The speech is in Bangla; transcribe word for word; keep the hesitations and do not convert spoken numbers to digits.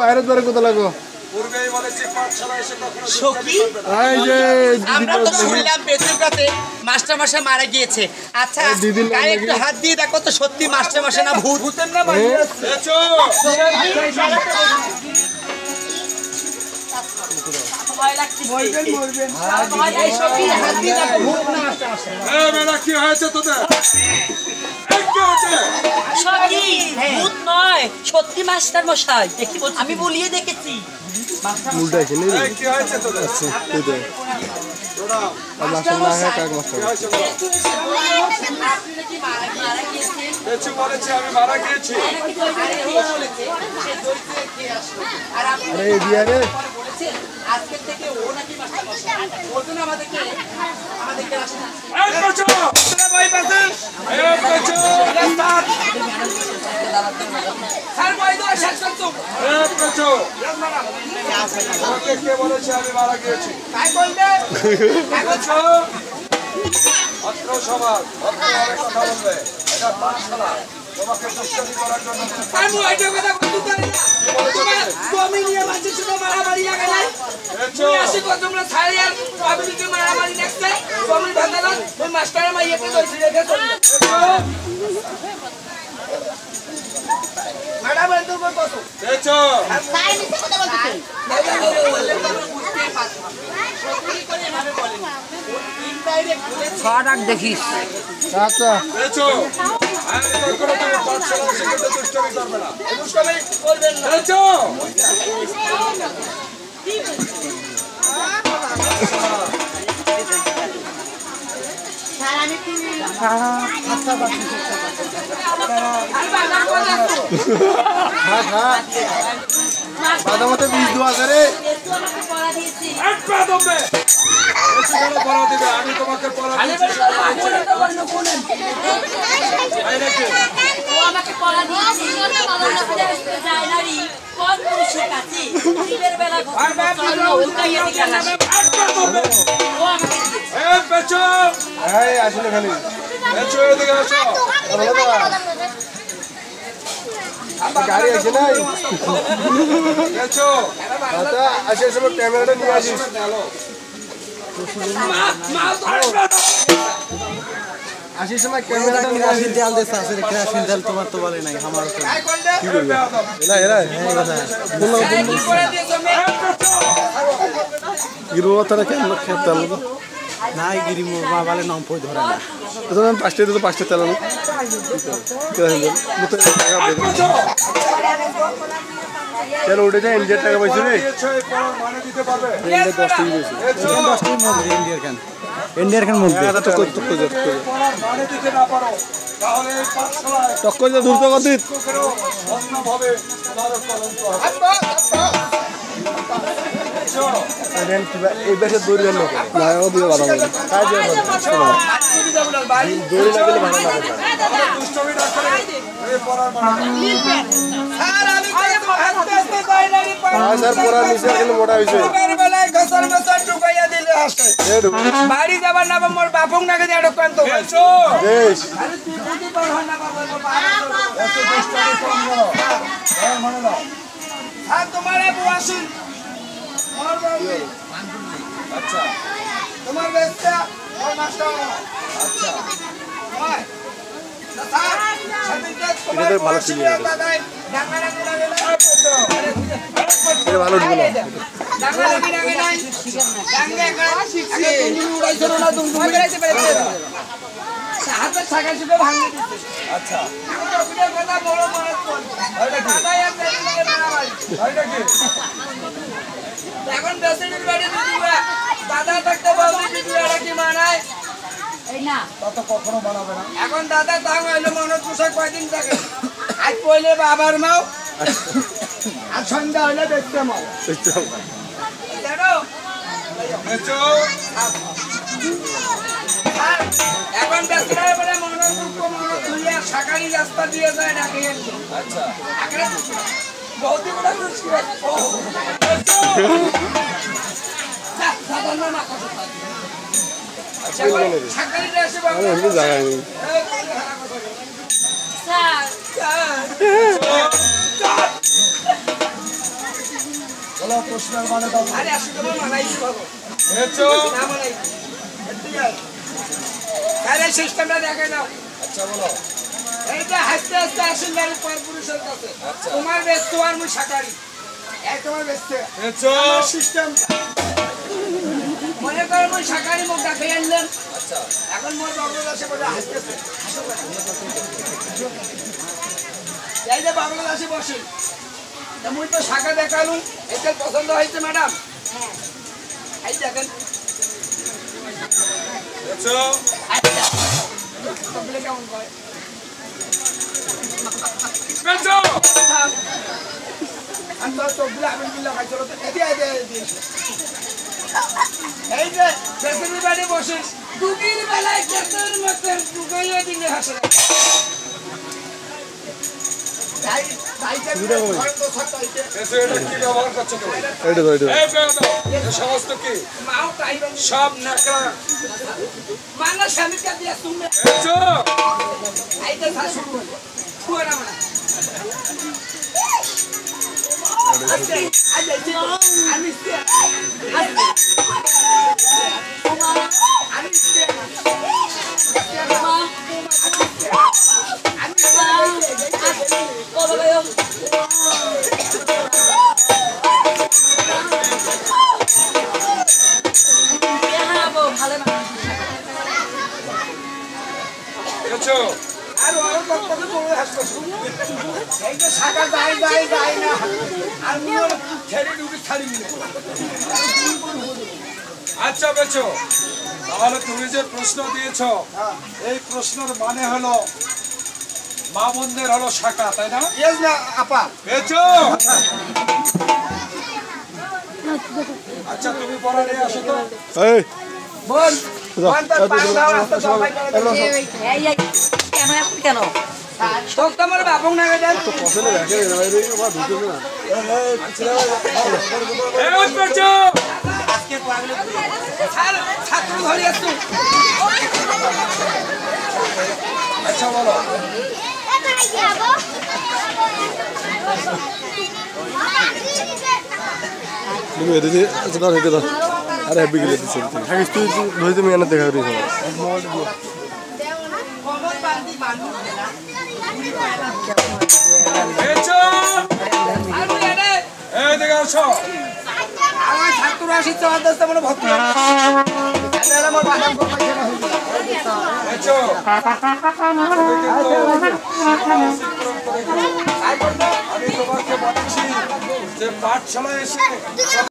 বাইরে দ্বারা কোথা লাগো আমরা তো শুনলাম পেটুকাতে মাস্টার মশাই মারা গিয়েছে। আচ্ছা গায়ে একটু হাত দিয়ে দেখো তো সত্যি মাস্টার মশাই না ভূত? ভূতের না সত্যি মাস্টার মশাই আমি বলিয়ে দেখেছি। আজকের থেকে ও নাকি মাস্টার মশাই বলতেন আমাদেরকে আমাদেরকে তোমাকে দুষ্টামি করার জন্য আমি ওইটা কথা বলতে পারি না। তুমি নিয়ে মাঝে সাথে মারামারি লাগা নাই। তুমি আসি কত তোমরা ছাড়ি আর পাবলিকে মারামারি দেখতে তুমি ভাঙালাম ওই মাস্টারের মাইয়াকে ধরছি রেখে চলে ম্যাডাম এত বড় কত দেখছো তাই নিতে কথা বলতেছে দাদা বলে বলে বুঝতেই পারছ সত্যি করে ভাবে বলেন ইনডাইরেক্ট বলে ছড়াক দেখিস আচ্ছা দেখছো আমি তো কোনো তুমি পাঁচশো সেকেন্ডে দুষ্টামি করবে না দুষ্টামি করবেন না দেখছো সারা মিটি সারা আচ্ছা বাকি হ্যাঁ হ্যাঁ বাদামতে বীজ দেওয়া আছে রে এক বাদামে এসে বড় বড় দিবে আমি তোমাকে পড়া দিচ্ছি ও আমাকে পড়া দিয়েছে জায়নারি কোন পুরুষের কাছে দিনের বেলা ঘুমানো উল্টাইয়া দিকে না এক বাদামে ও আমাকে এই বেচো এই আসলে খালি বেচো এদিকে আসো গাড়ি আছে নাই আচ্ছা আসে সব ক্যামেরাটা নিয়ে আসিস আসিস সময় ক্যামেরাটা নিয়ে আসিস তেল দিতে আছে কেরাসিন তেল তোমার তো বলে নাই আমার তো কি করবে এলা এলা বলো কি করে দিছো মে গিরো তারা কেন খেত তেল নাই গিরি মো বাবালে নাম পয় ধরে না তো আমি পাঁচটা দিতে পাঁচটা তেল না কেরাসিন তেল মতো টাকা দেব চলো উঠে যা ইন্ডিয়ার টাকা পয়সা রে মানে দিতে পারবে ইন্ডিয়া দশ টাকা পয়সা দশ টাকা মধ্যে ইন্ডিয়ার কেন ইন্ডিয়ার কেন মধ্যে এটা তো কত কত কত মানে দিতে না পারো তাহলে এই পাঁচশো টাকা কত দূর তো কত অন্যভাবে তোমার কলঙ্ক হবে এই বেশে দৌড়ি গেল না ও দিয়ে বাধা হবে কাজ দিয়ে বাধা ভাই দৌড়ি লাগলে ভালো লাগে দুষ্টমি না করে এই পড়ার মানে স্যার আমি তো হাতে হাতে যাই না রে হ্যাঁ স্যার পড়া নিচে গেলে মোটা হইছে এর বেলায় ঘসর ঘসর ঢুকাইয়া দিলে আসে বাড়ি যাবার না মোর বাপং নাকে দিয়ে ঢোকান তো বলছো বেশ আরে তুই বুঝি পার হয় না বাবা এত দুষ্টমি কম করো হ্যাঁ মনে দাও আর তোমারে বুয়াসুন মোর বাবু আচ্ছা তোমার বেস্তা ওর মাস্টার আচ্ছা ওই এটা ভালো ছিল এটা ভালো ছিল ডাঙ্গা লাগি লাগে নাই ডাঙ্গা একা শিখছে তুমি উড়াইছো না তুমি তুমি বেরাইতে পারবে হাতে ছাগা চুকে ভাঙে দিতে আচ্ছা আমি তো ভিডিও কথা বড় বড় বল ওইটা কি দাদা এক জায়গা থেকে মারা ভাই ওইটা কি এখন বেসিনের বাড়ি দিবা দাদা থাকতে বলতে দিদিরা কি মানায় এই না তত কখনো বানাবে না এখন দাদা তাও হইলো মনে পোশাক কয়দিন থাকে আজ পয়লে বাবার মাও আর সন্ধ্যা হইলে দেখতে মাও দেখতে জানো বেচো এখন বেসরা বলে মনে দুঃখ মনে দুনিয়া সাকারি রাস্তা দিয়ে যায় না কেন আচ্ছা আগে বহুত বড় খুশি ও বেচো দাদা না না আচ্ছা সাকারি এসে বাবা আমি জায়গা নেই স্যার স্যার বলো প্রশ্নের মানে দাও। আরে আসলে তোমার মানাইছি বাবু এসো না মানাই ঠিক আছে আরে সিস্টেমটা দেখে নাও আচ্ছা বলো এইটা হাসতে হাসতে আসেন গাড়ি পর পুরুষের কাছে তোমার ব্যস্ত আর মুই শাকারি এই তোমার ব্যস্ত এসো সিস্টেম মনে করো মুই শাকারি মুখ ডাকে আনলেন আচ্ছা এখন মোর বাংলাদেশে বলে হাসতেছে হাসো এই যে বাংলাদেশে বসে তা মুই তো শাখা দেখালুম এটা পছন্দ হয়েছে ম্যাডাম হ্যাঁ এই দেখেন এসো আচ্ছা কমপ্লিট কেমন করে এসো আমি তো চোখগুলো আমি বিল্লা খাই চলো তো এদিকে এদিকে এই যে বেসিনি বাড়ি বসে দুদিন বেলায় কেতের মতন টুকাইয়া দিলে হাসে তাই তাই যে ঘরে তো থাকতে হইছে এসো এটা কি ব্যবহার করছো তুমি এইটা তো এইটা এই বেয়াদব এই সমস্ত কি মাও তাই সব নেকড়া মানা স্বামীকে দিয়ে তুমি এসো এই যে শাশু ছুয়া না মানে আচ্ছা আচ্ছা আমি আমি এসো আর ওর কত বড় হাসপাতাল এই যে শাখা যায় যায় যায় না আর মোর ছেড়ে ডুবে ছাড়ি মিলে আচ্ছা বেচো তাহলে তুমি যে প্রশ্ন দিয়েছো এই প্রশ্নের মানে হলো মা বোনদের হলো শাখা তাই না ইয়েস না আপা বেচো আচ্ছা তুমি পড়া নিয়ে আসো তো এই বোন বোন তো পান দাও রাস্তা সবাই কেন এখন কেন তোক তোমার বাপং না গেছে পছন্দ দেখে না ভাই রে আমার ঢুকে না এই বেচো আর ছাত্র ধরে আসতো আচ্ছা বলো তুমি এতে দিয়ে আচ্ছা দাও হেঁটে দাও আরে হ্যাপি গেলে দিচ্ছে থাকিস তুই ধরে তুমি এনে দেখা করিস বেচো আর মুই এনে এই দেখে আসো আমার ছাত্র আসি তো আদস্ত মনে ভক্তি আরে আমার বাদাম কোন পয়সা না হইছে বেচো আমি তোমাকে বলছি যে পাঠশালায় এসে